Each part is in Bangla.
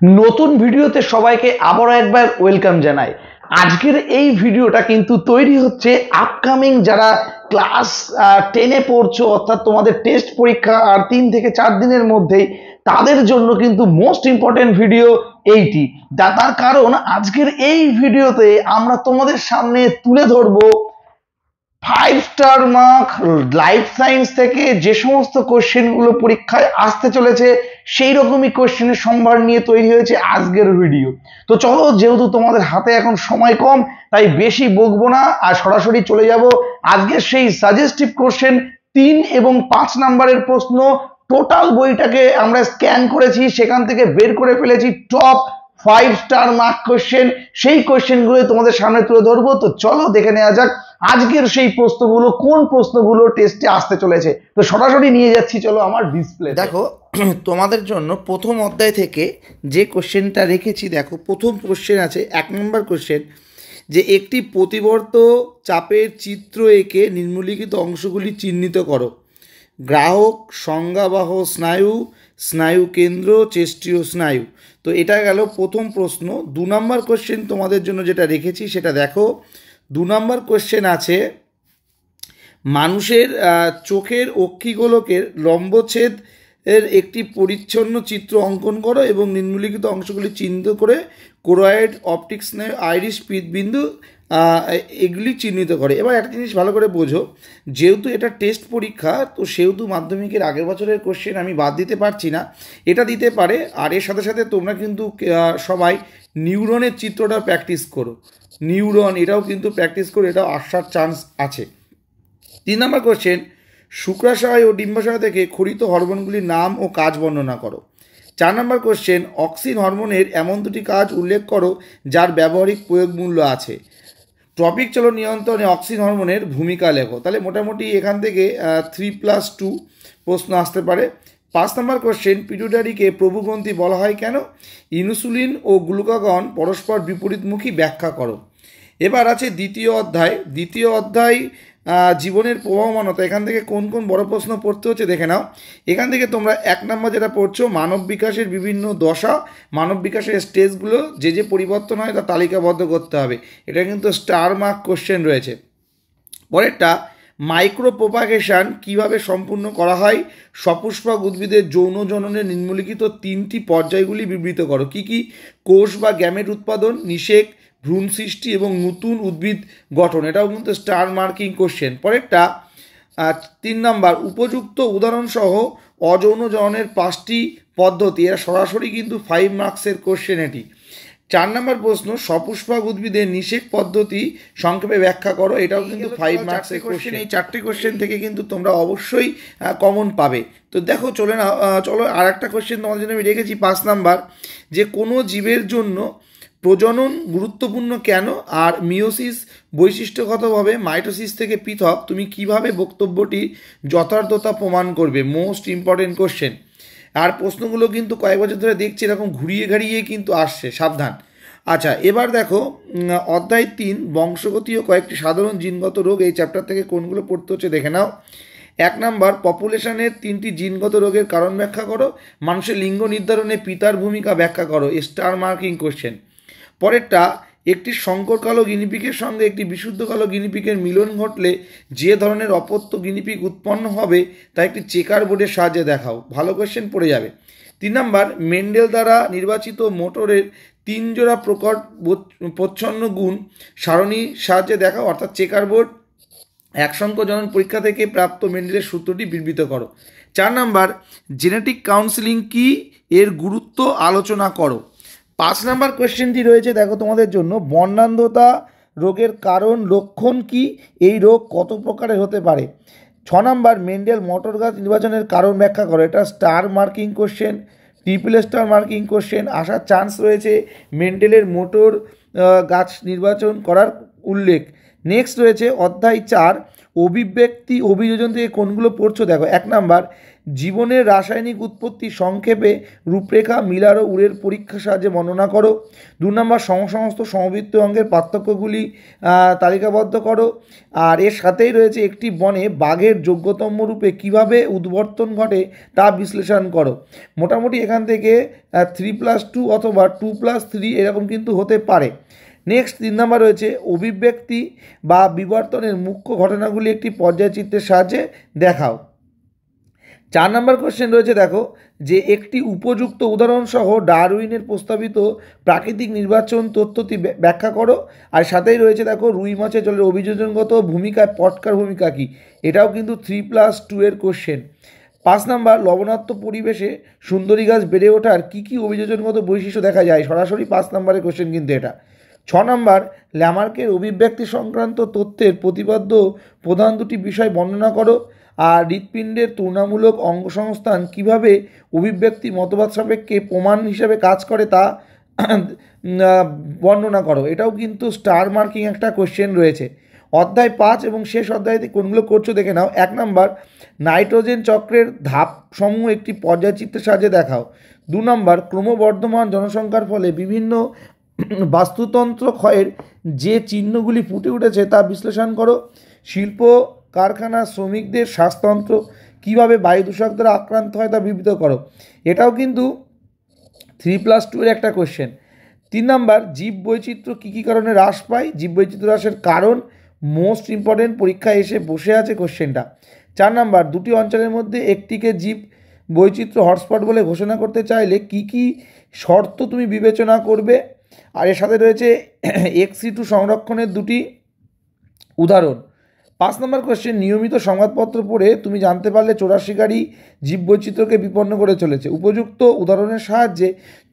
নতুন ভিডিওতে সবাইকে আবারও একবার ওয়েলকাম জানাই। আজকের এই ভিডিওটা কিন্তু তৈরি হচ্ছে আপকামিং যারা ক্লাস 10-এ পড়ছো, অর্থাৎ তোমাদের টেস্ট পরীক্ষা আর 3 থেকে 4 দিনের মধ্যেই, তাদের জন্য কিন্তু মোস্ট ইম্পর্টেন্ট ভিডিও এইটি। তার কারণ আজকের এই ভিডিওতে আমরা তোমাদের সামনে তুলে ধরবো 5 স্টার মার্ক লাইফ সায়েন্স থেকে যে সমস্ত কোশ্চেনগুলো পরীক্ষায় আসতে চলেছে, সেই রকমই কোশ্চেনের সম্ভার নিয়ে তৈরি হয়েছে আজকের ভিডিও। তো চলো, যেহেতু তোমাদের হাতে এখন সময় কম, তাই বেশি বকবো না আর সরাসরি চলে যাব আজকের সেই সাজেস্টিভ কোশ্চেন 3 এবং 5 নাম্বারের প্রশ্ন। টোটাল বইটাকে আমরা স্ক্যান করেছি, সেখান থেকে বের করে ফেলেছি টপ 5 স্টার মার্ক কোশ্চেন। সেই কোশ্চেনগুলো তোমাদের সামনে তুলে ধরবো। তো চলো দেখে নেওয়া যাক আজকের সেই প্রশ্নগুলো, কোন প্রশ্নগুলো টেস্টে আসতে চলেছে। তো সরাসরি নিয়ে যাচ্ছি, চলো আমার ডিসপ্লে। দেখো, তোমাদের জন্য প্রথম অধ্যায় থেকে যে কোশ্চেনটা রেখেছি, দেখো প্রথম কোশ্চেন আছে 1 নম্বর কোশ্চেন, যে একটি প্রতিবর্ত চাপের চিত্র এঁকে নিম্নলিখিত অংশগুলি চিহ্নিত করো। গ্রাহক, সংজ্ঞাবাহ স্নায়ু, স্নায়ু কেন্দ্র, চেষ্টীয় স্নায়ু। তো এটা গেল প্রথম প্রশ্ন। 2 নম্বর কোশ্চেন তোমাদের জন্য যেটা রেখেছি সেটা দেখো। 2 নম্বর কোশ্চেন আছে, মানুষের চোখের অক্ষিগোলকের লম্বচ্ছেদ এর একটি পরিচ্ছন্ন চিত্র অঙ্কন করো এবং নিম্নলিখিত অংশগুলি চিহ্নিত করে কোরয়েড, অপটিক স্নায়ু, আইরিশ, পিত্তবিন্দু এগুলি চিহ্নিত করে। এবার একটা জিনিস ভালো করে বোঝো, যেহেতু এটা টেস্ট পরীক্ষা, তো সেহেতু মাধ্যমিকের আগের বছরের কোশ্চেন আমি বাদ দিতে পারছি না, এটা দিতে পারে। আর এর সাথে সাথে তোমরা কিন্তু সবাই নিউরনের চিত্রটা প্র্যাকটিস করো, নিউরন এটাও কিন্তু প্র্যাকটিস করো, এটাও আসার চান্স আছে। 3 নম্বর কোশ্চেন, শুক্রাশয় ও ডিম্বাশয় থেকে ক্ষরিত হরমোনগুলির নাম ও কাজ বর্ণনা করো। 4 নম্বর কোশ্চেন, অক্সিন হরমোনের এমন দুটি কাজ উল্লেখ করো যার ব্যবহারিক প্রয়োগ মূল্য আছে। ট্রপিক চলন নিয়ন্ত্রণে অক্সিন হরমোনের ভূমিকা লেখো। তাহলে মোটামুটি এখান থেকে 3+2 প্রশ্ন আসতে পারে। 5 নম্বর কোশ্চেন, পিটুইটারিকে প্রভুগ্রন্থি বলা হয় কেন? ইনসুলিন ও গ্লুকাগন পরস্পর বিপরীতমুখী ব্যাখ্যা করো। এবার আছে দ্বিতীয় অধ্যায় জীবনের প্রবাহমানতা। এখান থেকে কোন কোন বড় প্রশ্ন পড়তে হচ্ছে দেখে নাও। এখান থেকে তোমরা 1 নম্বর যেটা পড়ছো, মানব বিকাশের বিভিন্ন দশা, মানব বিকাশের স্টেজগুলো যে যে পরিবর্তন হয় তা তালিকাবদ্ধ করতে হবে। এটা কিন্তু স্টার মার্ক কোশ্চেন রয়েছে। পরেরটা, মাইক্রো প্রোপাগেশন কীভাবে সম্পূর্ণ করা হয়? সপুষ্পক উদ্ভিদের যৌন জননের নিম্নলিখিত 3টি পর্যায়গুলি বিবৃত করো। কি কি? কোষ বা গ্যামেট উৎপাদন, নিষেক, ভ্রূণ সৃষ্টি এবং নতুন উদ্ভিদ গঠন। এটাও কিন্তু স্টার মার্কিং কোশ্চেন। পরেরটা 3 নম্বর, উপযুক্ত উদাহরণসহ অযৌন জননের 5টি পদ্ধতি। এরা সরাসরি কিন্তু 5 মার্কসের কোশ্চেন এটি। 4 নম্বর প্রশ্ন, সপুষ্পক উদ্ভিদের নিষেক পদ্ধতি সংক্ষেপে ব্যাখ্যা করো। এটাও কিন্তু 5 মার্কসের কোশ্চেন। এই 4টে কোশ্চেন থেকে কিন্তু তোমরা অবশ্যই কমন পাবে। তো দেখো, চলো আর একটা কোশ্চেন তোমাদের জন্য আমি রেখেছি 5 নাম্বার, যে কোনো জীবের জন্য প্রজনন গুরুত্বপূর্ণ কেন? আর মিওসিস বৈশিষ্ট্যগতভাবে মাইটোসিস থেকে পৃথক, তুমি কিভাবে বক্তব্যটি যথার্থতা প্রমাণ করবে? Most important question. আর প্রশ্নগুলো কিন্তু কয়েক বছর ধরে দেখছি এরকম ঘুরিয়ে ঘাড়িয়ে কিন্তু আসছে, সাবধান। আচ্ছা, এবার দেখো অধ্যায় 3, বংশগতি ও কয়েকটি সাধারণ জিনগত রোগ। এই চ্যাপ্টার থেকে কোনগুলো পড়তে হচ্ছে দেখে নাও। 1 নম্বর, পপুলেশনের 3টি জিনগত রোগের কারণ ব্যাখ্যা করো। মানুষের লিঙ্গ নির্ধারণে পিতার ভূমিকা ব্যাখ্যা করো। Star marking question. পরেরটা, একটি সংকর কালো গিনিপিকের সঙ্গে একটি বিশুদ্ধ কালো গিনিপিকের মিলন ঘটলে যে ধরনের অপত্য গিনিপিক উৎপন্ন হবে তা একটি চেকার বোর্ডের সাহায্যে দেখাও। ভালো কোশ্চেন পড়ে যাবে। 3 নম্বর, মেন্ডেল দ্বারা নির্বাচিত মোটরের 3 জোড়া প্রকট প্রচ্ছন্ন গুণ সারণীর সাহায্যে দেখাও, অর্থাৎ চেকার বোর্ড। একসংখ্য জনন পরীক্ষা থেকে প্রাপ্ত মেন্ডেলের সূত্রটি বিবৃত করো। 4 নম্বর, জেনেটিক কাউন্সেলিং কি, এর গুরুত্ব আলোচনা করো। 5 নম্বর কোয়েশ্চেনটি রয়েছে দেখো তোমাদের জন্য, বর্ণান্ধতা রোগের কারণ, লক্ষণ কি, এই রোগ কত প্রকারের হতে পারে? 6 নম্বর, মেন্ডেল মোটর গাছ নির্বাচনের কারণ ব্যাখ্যা করো। এটা star marking question, triple star marking question আসার চান্স রয়েছে। মেন্ডেলের মোটর গাছ নির্বাচন করার উল্লেখ। নেক্সট রয়েছে অধ্যায় 4, অভিব্যক্তি অভিযোজন থেকে কোনগুলো পড়ছো দেখো। 1 নাম্বার জীবনের রাসায়নিক উৎপত্তি সংক্ষেপে রূপরেখা মিলার ও উড়ের পরীক্ষার সাহায্যে বর্ণনা করো। 2 নাম্বার সমস্ত সমবৃত্ত অঙ্গের পার্থক্যগুলি তালিকাবদ্ধ করো। আর এর সাথেই রয়েছে একটি বনে বাঘের যোগ্যতম রূপে কিভাবে উদ্বর্তন ঘটে তা বিশ্লেষণ করো। মোটামুটি এখান থেকে 3+2 অথবা 2+3 এরকম কিন্তু হতে পারে। নেক্সট 3 নাম্বার রয়েছে অভিব্যক্তি বা বিবর্তনের মুখ্য ঘটনাগুলি একটি পর্যায়চিত্রের সাহায্যে দেখাও। 4 নাম্বার কোশ্চেন রয়েছে দেখো যে একটি উপযুক্ত উদাহরণ সহ ডারউইনের প্রস্তাবিত প্রাকৃতিক নির্বাচন তত্ত্বটি ব্যাখ্যা করো। আর সাথেই রয়েছে দেখো রুই মাছের জলের অভিযোজনগত ভূমিকায় পটকার ভূমিকা কী, এটাও কিন্তু 3+2 এর কোশ্চেন। 5 নাম্বার লবণাক্ত পরিবেশে সুন্দরী গাছ বেড়ে ওঠার কী কী অভিযোজনগত বৈশিষ্ট্য দেখা যায়, সরাসরি 5 নাম্বারের কোশ্চেন কিন্তু এটা। 6 নাম্বার ল্যামার্কের অভিব্যক্তি সংক্রান্ত তথ্যের প্রতিপাদ্য প্রধান দুটি বিষয় বর্ণনা করো। আর হৃৎপিণ্ডের তুলনামূলক অঙ্গসংস্থান কীভাবে অভিব্যক্তি মতবাদ সাপেক্ষে প্রমাণ হিসাবে কাজ করে তা বর্ণনা করো। এটাও কিন্তু স্টার মার্কিং একটা কোশ্চেন রয়েছে। অধ্যায় 5 এবং শেষ অধ্যায়তে কোনগুলো করছো দেখে নাও। 1 নাম্বার নাইট্রোজেন চক্রের ধাপসমূহ একটি পর্যায়চিত্রের সাহায্যে দেখাও। 2 নাম্বার ক্রমবর্ধমান জনসংখ্যার ফলে বিভিন্ন বাস্তুতন্ত্র ক্ষয়ের যে চিহ্নগুলি ফুটে উঠেছে তা বিশ্লেষণ করো। শিল্প কারখানা শ্রমিকদের শ্বাসতন্ত্র কীভাবে বায়ু দূষক দ্বারা আক্রান্ত হয় তা বিবৃত করো। এটাও কিন্তু 3+2 এর একটা কোশ্চেন। 3 নাম্বার জীব বৈচিত্র্য কী কী কারণে হ্রাস পায়, জীব বৈচিত্র্য হ্রাসের কারণ মোস্ট ইম্পর্টেন্ট, পরীক্ষায় এসে বসে আছে কোশ্চেনটা। 4 নাম্বার দুটি অঞ্চলের মধ্যে একটিকে জীব বৈচিত্র্য হটস্পট বলে ঘোষণা করতে চাইলে কী কী শর্ত তুমি বিবেচনা করবে। আর এর সাথে রয়েছে XC2 সংরক্ষণের দুটি উদাহরণ। 5 নম্বর কোশ্চেন নিয়মিত সংবাদপত্র পড়ে তুমি জানতে পারলে চোরা শিকারী জীববৈচিত্র্যকে বিপন্ন করে চলেছে। উপযুক্ত উদাহরণের সাহায্যে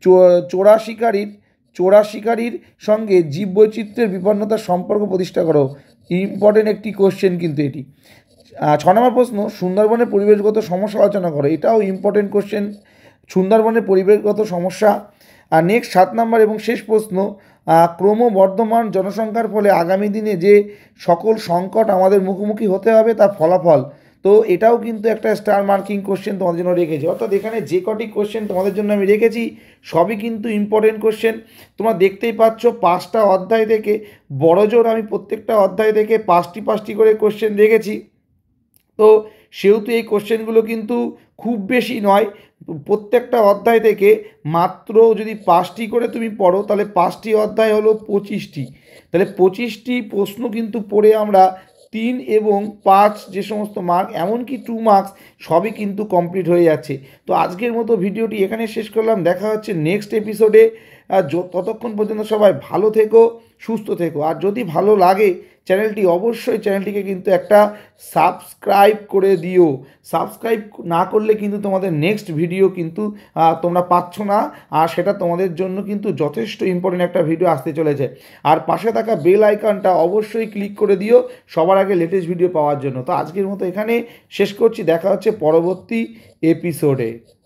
চোরা শিকারীর সঙ্গে জীববৈচিত্র্যের বিপন্নতার সম্পর্ক প্রতিষ্ঠা করো। ইম্পর্টেন্ট একটি কোশ্চেন কিন্তু এটি। 6 নম্বর প্রশ্ন সুন্দরবনের পরিবেশগত সমস্যা আলোচনা করো। এটাও ইম্পর্টেন্ট কোশ্চেন, সুন্দরবনের পরিবেশগত সমস্যা। আর নেক্সট 7 নম্বর এবং শেষ প্রশ্ন ক্রমবর্ধমান জনসংখ্যার ফলে আগামী দিনে যে সকল সংকট আমাদের মুখোমুখি হতে হবে তার ফলাফল। তো এটাও কিন্তু একটা স্টার মার্কিং কোশ্চেন তোমাদের জন্য রেখেছি। অর্থাৎ এখানে যে কটি কোশ্চেন তোমাদের জন্য আমি রেখেছি সবই কিন্তু ইম্পর্টেন্ট কোশ্চেন। তোমরা দেখতেই পাচ্ছ 5টা অধ্যায় থেকে বড়জোর আমি প্রত্যেকটা অধ্যায় থেকে 5টি করে কোশ্চেন রেখেছি। তো সেহেতু এই কোশ্চেনগুলো কিন্তু খুব বেশি নয়, প্রত্যেকটা অধ্যায় থেকে মাত্র যদি 5টি করে তুমি পড়ো তাহলে 5টি অধ্যায় হলো 25টি, তাহলে 25টি প্রশ্ন কিন্তু পড়ে আমরা 3 এবং 5 যে সমস্ত মার্ক এমনকি 2 মার্কস সবই কিন্তু কমপ্লিট হয়ে যাচ্ছে। তো আজকের মতো ভিডিওটি এখানে শেষ করলাম, দেখা হচ্ছে নেক্সট এপিসোডে। ততক্ষণ পর্যন্ত সবাই ভালো থেকো, সুস্থ থেকো। আর যদি ভালো লাগে চ্যানেলটিকে কিন্তু একটা সাবস্ক্রাইব করে দিও। সাবস্ক্রাইব না করলে কিন্তু তোমাদের নেক্সট ভিডিও কিন্তু তোমরা পাচ্ছ না, আর সেটা তোমাদের জন্য কিন্তু যথেষ্ট ইম্পর্টেন্ট একটা ভিডিও আসতে চলেছে। আর পাশে থাকা বেল আইকনটা অবশ্যই ক্লিক করে দিও সবার আগে লেটেস্ট ভিডিও পাওয়ার জন্য। তো আজকের মতো এখানে শেষ করছি, দেখা হচ্ছে পরবর্তী এপিসোডে।